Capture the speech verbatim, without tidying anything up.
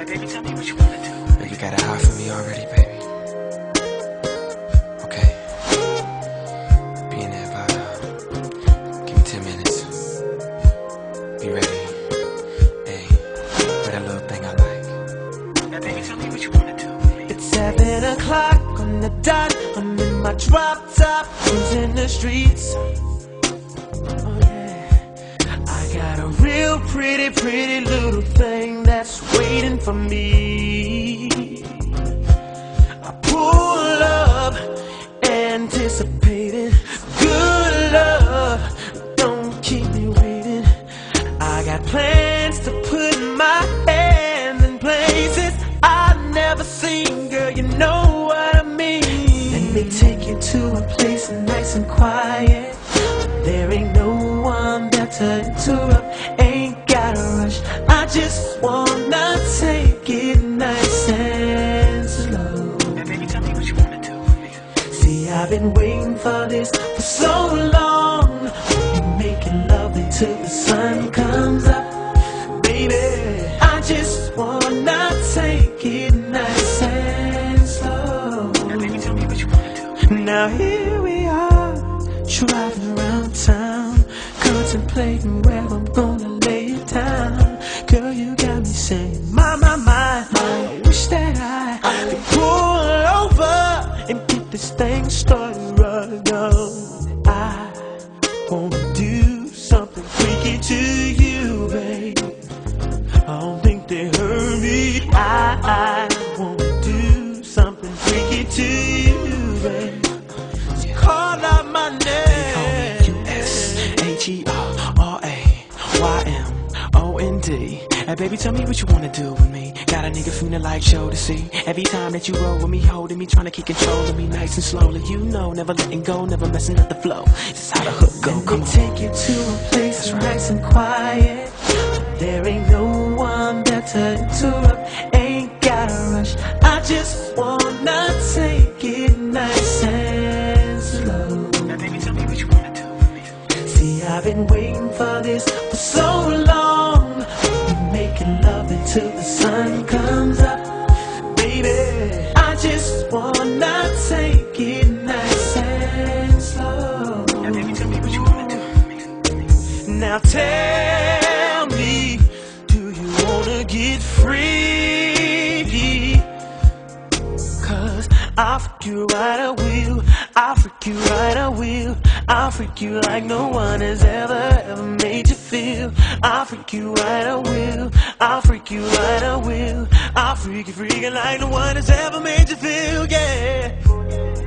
Baby, tell me what you wanna do. You got a high for me already, baby. Okay. Be in there about, uh, give me ten minutes. Be ready. Hey, for that little thing I like. Now, baby, tell me what you wanna do. It's seven o'clock on the dot. I'm in my drop top, cruising the streets. Oh yeah, I got a real pretty, pretty little thing that's waiting for me. I pull up, anticipating good love. Don't keep me waiting. I got plans to put my hand in places I've never seen. Girl, you know what I mean. Let me take you to a place nice and quiet. There ain't no one there to interrupt. Ain't gotta rush. I just wanna take it nice and slow. Now, baby, tell me what you wanna do. See, I've been waiting for this for so long. We'll be making love until the sun comes up. Baby, I just wanna take it nice and slow. Now, baby, tell me what you wanna do. Now here we are, driving around town, contemplating where I'm gonna lay it down. Girl, you got me saying, my, my, my, I wish that I could pull over and get this thing started right on. I wanna do something freaky to you, babe. I don't think they heard me. I, I wanna do something freaky to you, babe. Call out my name. U S H E R R A Y M O N D. Hey, baby, tell me what you wanna do with me. Got a nigga feeling like show to see. Every time that you roll with me, holding me, trying to keep control of me nice and slowly. You know, never letting go, never messing up the flow. This is how the hook go. Let Come me on. take you to a place that's right. nice and quiet. There ain't no one there to interrupt. Ain't gotta rush. I just wanna take it nice and slow. Now, baby, tell me what you wanna do. See, I've been waiting for this for so long. We're making love until the sun comes up. Baby, I just wanna take it nice and slow. Now, baby, tell me what you wanna do. Now tell me, do you wanna get free? Cause I'll freak you right, I will. I'll freak you right, I will. I'll freak you like no one has ever, ever made you feel. I'll freak you right, I will. I'll freak you right, I will. I'll freak you, freaking like no one has ever made you feel, yeah.